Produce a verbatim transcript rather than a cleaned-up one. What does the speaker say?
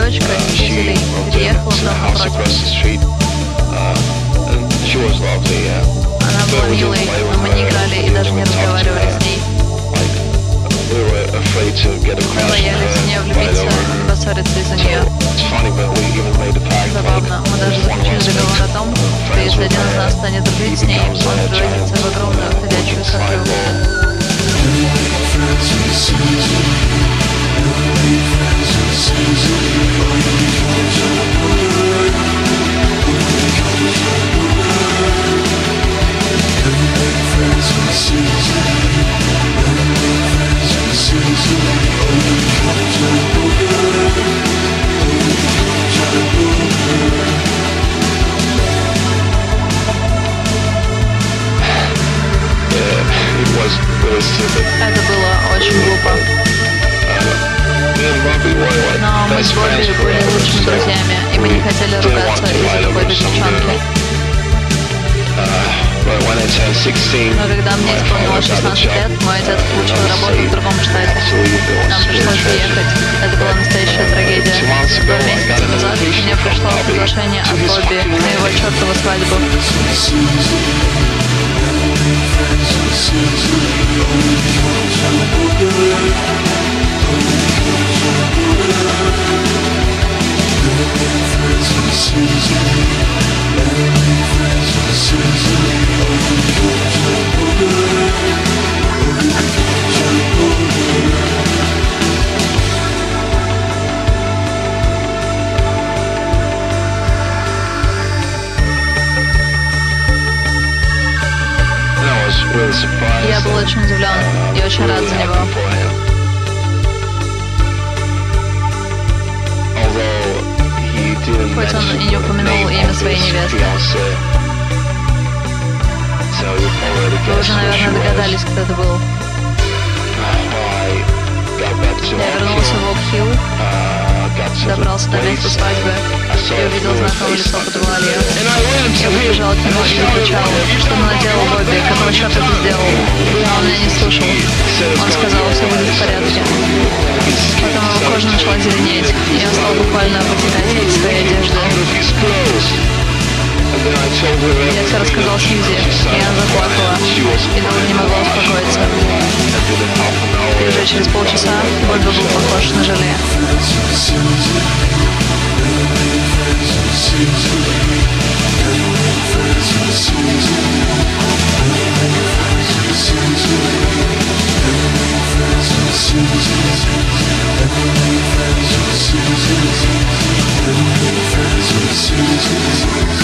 девочка из жителей переехала в дом напротив. Она была милой, но мы не играли и даже не разговаривали с ней. Мы боялись в нее влюбиться и поссориться из-за нее. Забавно, мы даже заключили договор о том, что если один из нас станет дружить с ней, он превратится в огромную ходячую соплю. Это было очень глупо. Но мы с Бобби были лучшими друзьями, и мы не хотели ругаться из-за какой-то девчонки. Но когда мне исполнилось шестнадцать лет, мой отец получил работу в другом штате. Нам пришлось уехать. Это была настоящая трагедия. Два месяца назад мне пришло приглашение от Бобби на его чертову свадьбу. Я был очень удивлен и очень рад за него. Хоть он и не упомянул имя своей невесты. Вы уже, наверное, догадались, кто это был. Я вернулся в Оук-Хилл, добрался до места свадьбы и увидел знакомое лицо под вуалью. Я побежал к нему и закричал: что ты наделал, Бобби, какого черта ты сделал? Но он меня не слушал. Он сказал, все будет в порядке. Потом его кожа начала зеленеть, и он стал буквально вытекать из своей одежды. Я все рассказал Сьюзи, и она заплакала, и долго не могла успокоиться. И уже через полчаса Бобби был похож на желе. Susie,